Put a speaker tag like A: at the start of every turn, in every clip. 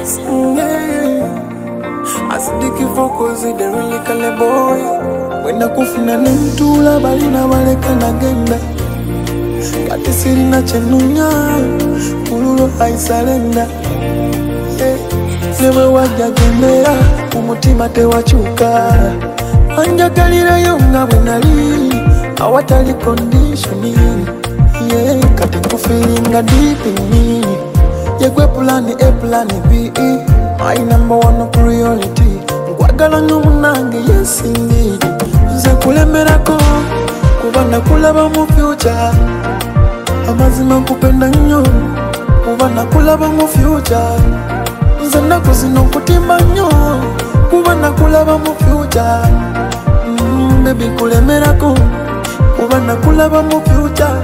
A: Asidiki fokozi the really kale boy. Wenda kufuna nemtula bali na baleka na genda. Kati sirina chenunya Pululo aisalenda. Newe wajja gendera umutima tewachuka. Anjagalira yonga bwenali awatali conditioning. Kati kufilinga deep in me. Yegwe plan A plan B. My number one priority. Nkwagala n'omunange yes indeed. Nze kulemerako kuba nakulaba mu future. Amazima nkupenda nnyo kuba nakulaba mu future. Nze nnaku zino nkutimba nnyo kuba nakulaba mu future. Baby kulemerako kuba nakulaba mu future.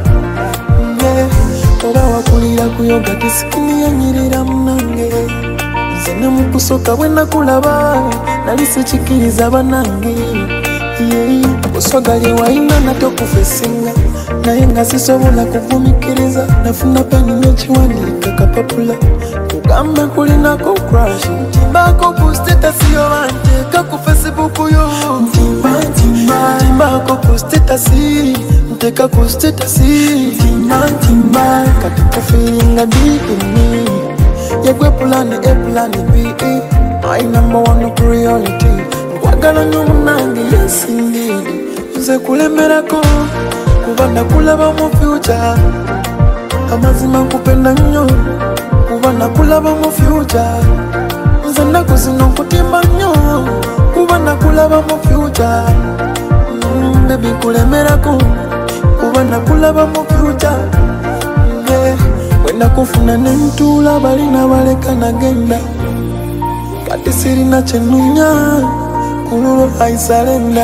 A: Oba wakulira kuyoga tisikini yanyirira munange. Nze ne mukusoka bwe nakulaba nali sikikiriza banange. Osogali waina natokufesinga naye nga sisobola kuvumikiriza. Nafuna peni n'ekiwandiika kapapula kugambe kulinako crush. Ntimbako ku status yo banteeka ku Facebook yo. Ntimbako ku status nteeka ku status. Ntimba kati kufilinga deep in me. Yegwe plan A plan B. My number one priority. Nkwagala n'omunange yes indeed. Nze kulemerako kuba nakulaba mu future. Amazima nkupenda nnyo kuba nakulaba mu future. Nze nnaku zino nkutimba nnyo kuba nakulaba mu future. Baby kulemerako kuba nakulaba mu future. Wenda kufuna nemtula bali na baleka na genda. Kati sirina chenunya Pululo aisalenda.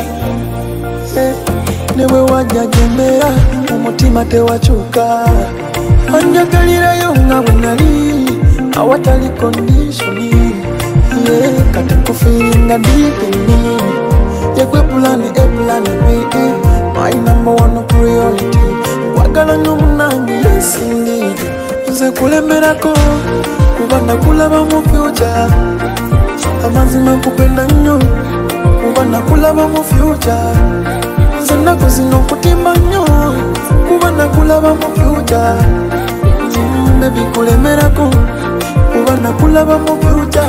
A: Newe wajja gendera umutima tewachuka. Anjagalira yonga bwenali awatali conditioning. Kati kufilinga deep in me. Yegwe plan A plan B. My number one priority. Nkwagala n'omunange yes indeed. Nze kulemerako kuba nakulaba mu future. Amazima nkupenda nnyo kuba nakulaba mu future. Nze nnaku zino nkutimba nnyo kuba nakulaba mu future. Baby kulemerako kuba nakulaba mu future.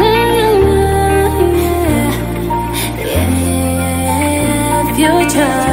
B: Future.